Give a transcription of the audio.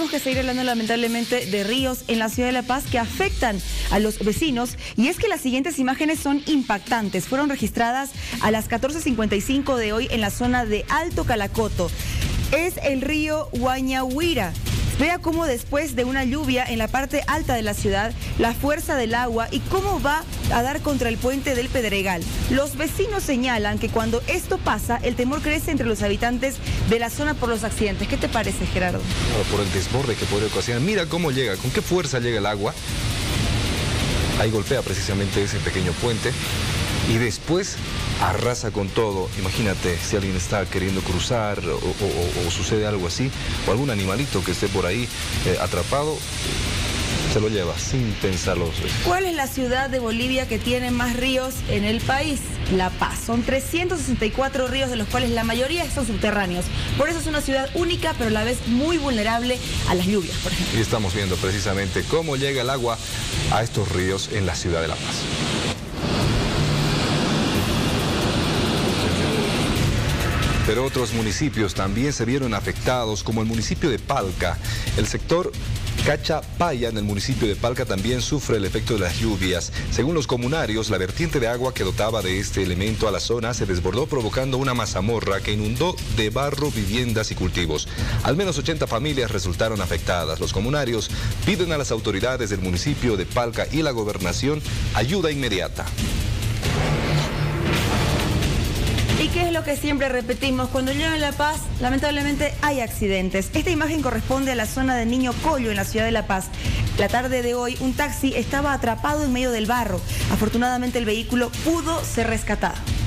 tenemos que seguir hablando lamentablemente de ríos en la ciudad de La Paz que afectan a los vecinos, y es que las siguientes imágenes son impactantes. Fueron registradas a las 14:55 de hoy en la zona de Alto Calacoto. Es el río Huañahuira. Vea cómo después de una lluvia en la parte alta de la ciudad, la fuerza del agua y cómo va a dar contra el puente del Pedregal. Los vecinos señalan que cuando esto pasa, el temor crece entre los habitantes de la zona por los accidentes. ¿Qué te parece, Gerardo? Por el desborde que podría ocasionar. Mira cómo llega, con qué fuerza llega el agua. Ahí golpea precisamente ese pequeño puente y después arrasa con todo. Imagínate si alguien está queriendo cruzar o sucede algo así, o algún animalito que esté por ahí atrapado, se lo lleva sin pensarlo dos veces. ¿Cuál es la ciudad de Bolivia que tiene más ríos en el país? La Paz. Son 364 ríos, de los cuales la mayoría son subterráneos. Por eso es una ciudad única, pero a la vez muy vulnerable a las lluvias, por ejemplo. Y estamos viendo precisamente cómo llega el agua a estos ríos en la ciudad de La Paz. Pero otros municipios también se vieron afectados, como el municipio de Palca. El sector Cachapaya, en el municipio de Palca, también sufre el efecto de las lluvias. Según los comunarios, la vertiente de agua que dotaba de este elemento a la zona se desbordó, provocando una mazamorra que inundó de barro viviendas y cultivos. Al menos 80 familias resultaron afectadas. Los comunarios piden a las autoridades del municipio de Palca y la gobernación ayuda inmediata. ¿Y qué es lo que siempre repetimos? Cuando llueve en La Paz, lamentablemente hay accidentes. Esta imagen corresponde a la zona de Niño Collo, en la ciudad de La Paz. La tarde de hoy, un taxi estaba atrapado en medio del barro. Afortunadamente, el vehículo pudo ser rescatado.